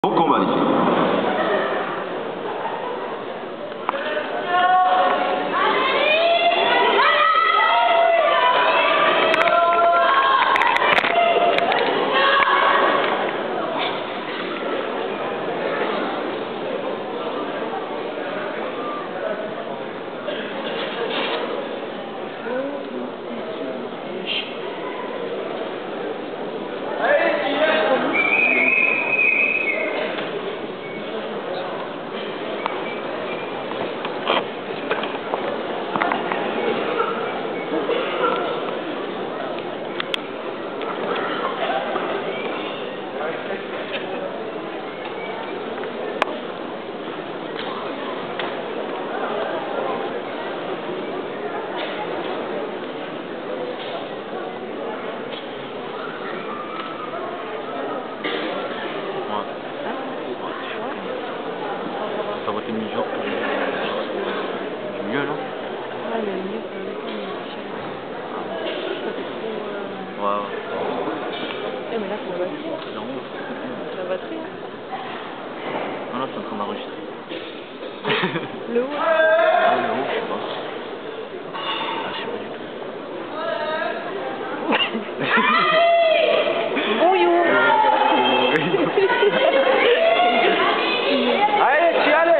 Bon combat les filles. Ça va être mi-jour. C'est mieux là? Ouais, mais mieux, ça dépend, mais ça fait trop... Ouais. Eh, mais là, ça va très. Non, Ça va très. non, là, c'est en train d'enregistrer. Le haut. Ah, le haut, je sais pas. Ah, je sais pas du tout. Bonjour. Allez, tu allez.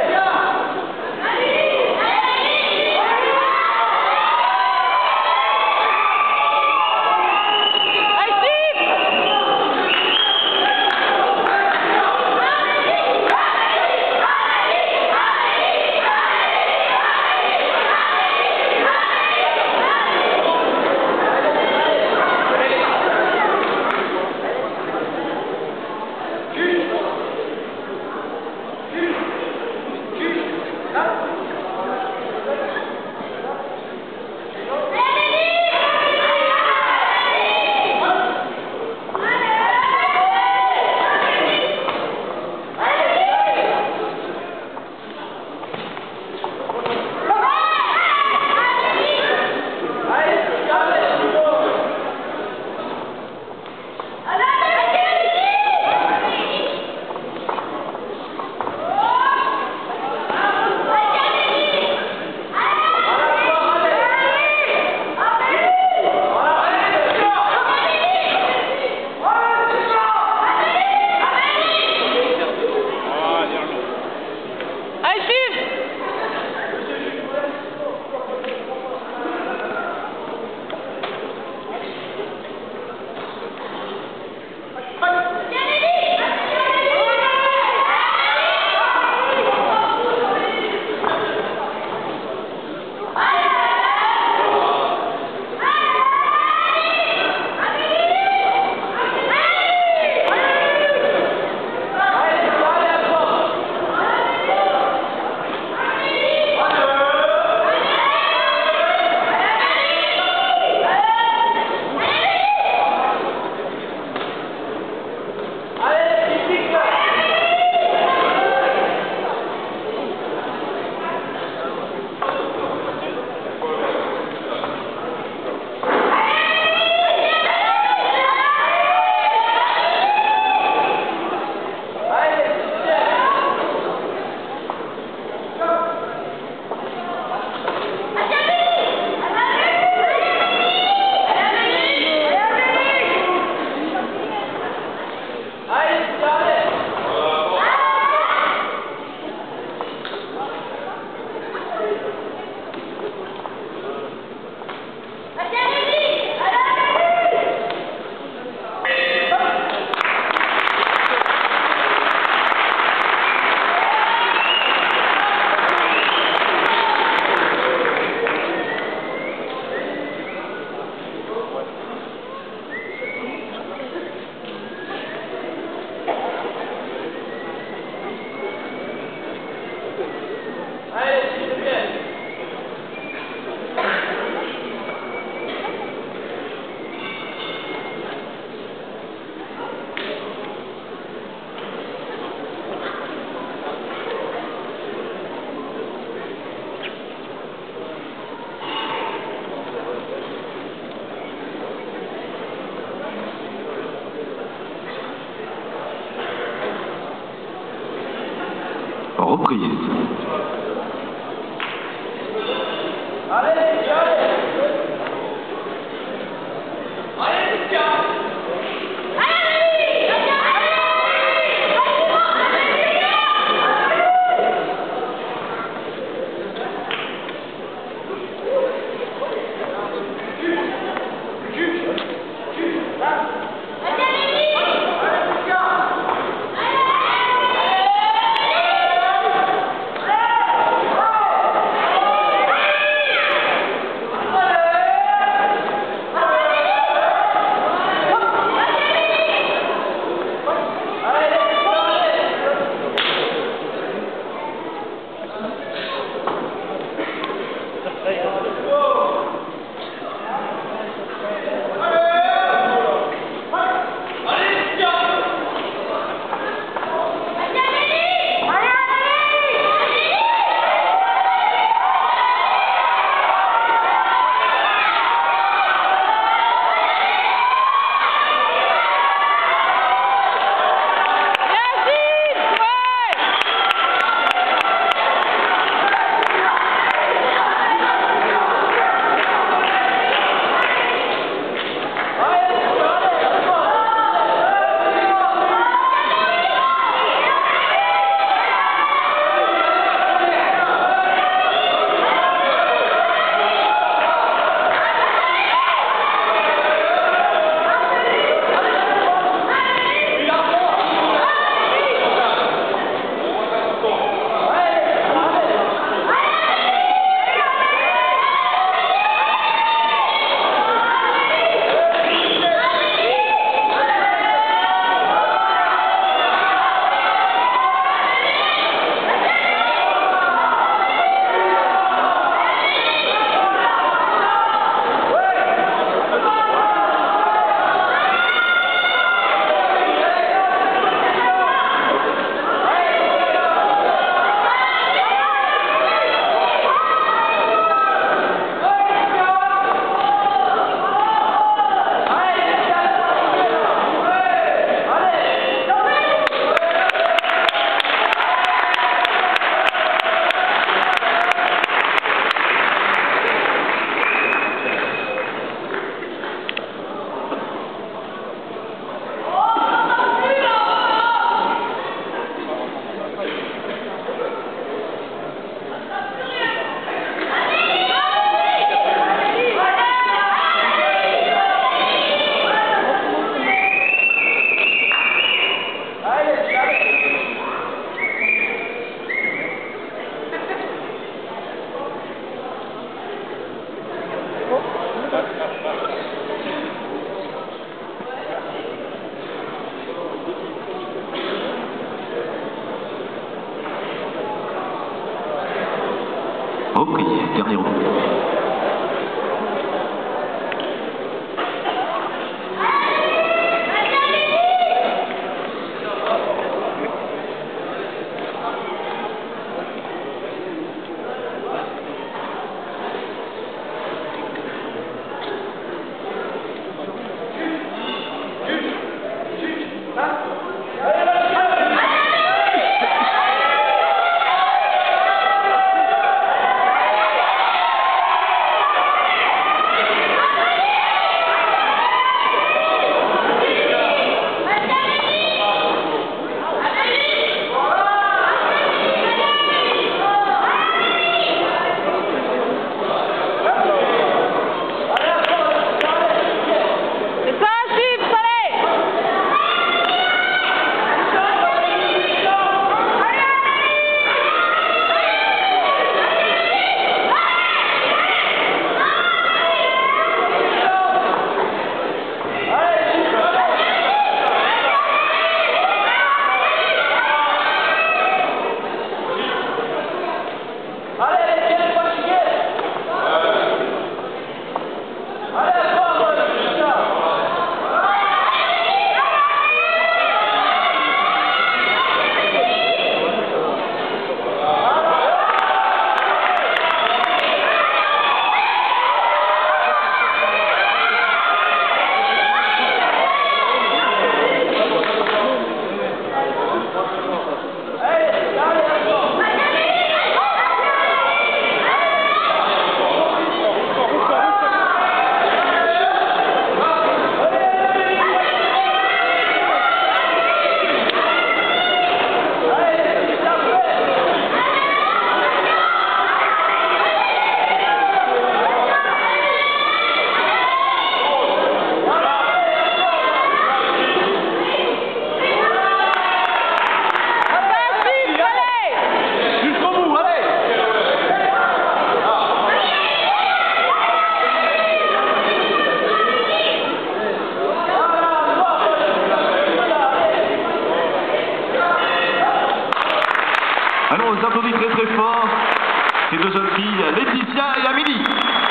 Reprise. Reprise, dernier reprise. Allons, on les applaudit très très fort. Ces deux jeunes filles, Laetitia et Amélie.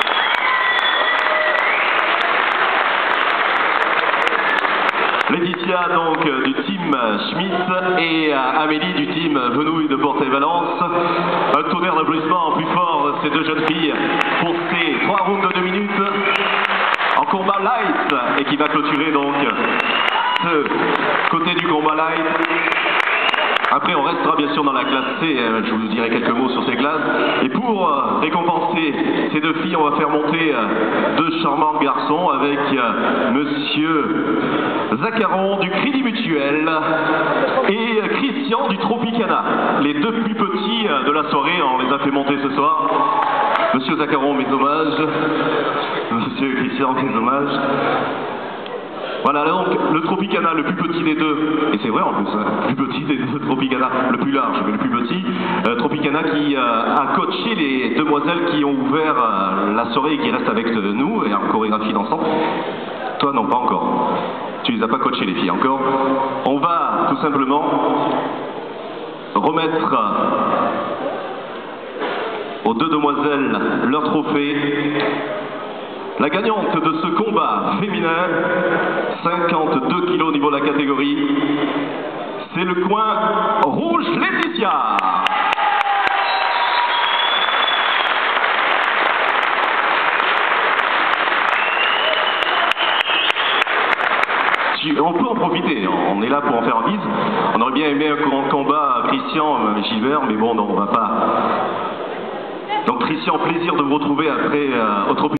Laetitia donc du team Schmitt et Amélie du team Venouille de Porte et Valence. Un tonnerre d'applaudissements plus fort ces deux jeunes filles pour ces 3 rounds de 2 minutes en combat light et qui va clôturer donc ce côté du combat light. Après, on restera bien sûr dans la classe C, je vous dirai quelques mots sur ces classes. Et pour récompenser ces deux filles, on va faire monter deux charmants garçons avec monsieur Zacharon du Crédit Mutuel et Christian du Tropicana. Les deux plus petits de la soirée, on les a fait monter ce soir. Monsieur Zacharon, mes hommages. Monsieur Christian, mes hommages. Voilà, donc le Tropicana, le plus petit des deux, et c'est vrai en plus, le plus petit des deux Tropicana, le plus large, mais le plus petit, Tropicana qui a coaché les demoiselles qui ont ouvert la soirée et qui restent avec nous, et en chorégraphie d'ensemble. Toi, non, pas encore. Tu les as pas coachées, les filles, encore. On va tout simplement remettre aux deux demoiselles leur trophée. La gagnante de ce combat féminin, 52 kilos au niveau de la catégorie, c'est le coin rouge Laetitia. On peut en profiter, on est là pour en faire un bise. On aurait bien aimé un combat Christian Gilbert, mais bon, non, on va pas. Donc Christian, plaisir de vous retrouver après au Tropicana.